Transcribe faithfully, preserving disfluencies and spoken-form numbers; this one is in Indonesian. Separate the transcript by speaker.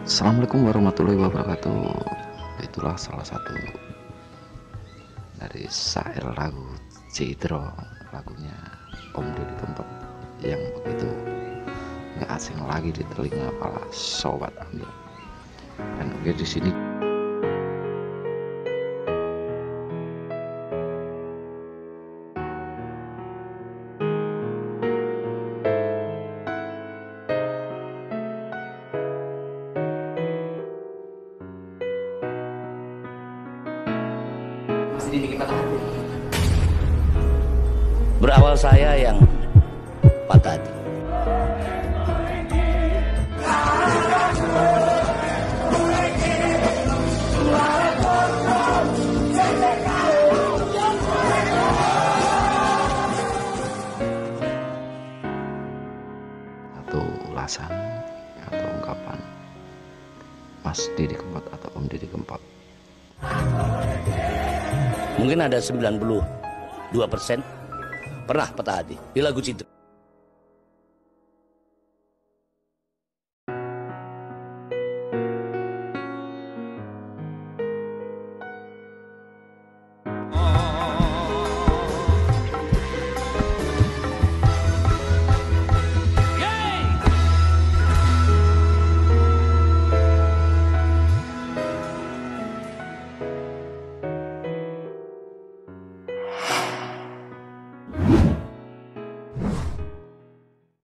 Speaker 1: Assalamualaikum warahmatullahi wabarakatuh. Itulah salah satu dari syair lagu Cidro, lagunya Om Deddy Kempot yang begitu nggak asing lagi di telinga para sobat ambil. Dan oke, di sini
Speaker 2: berawal saya yang patah hati.
Speaker 1: atau ulasan atau ungkapan Mas Deddy Kempot atau Om Deddy Kempot.
Speaker 2: Mungkin ada sembilan puluh dua persen pernah patah hati di lagu Cidro.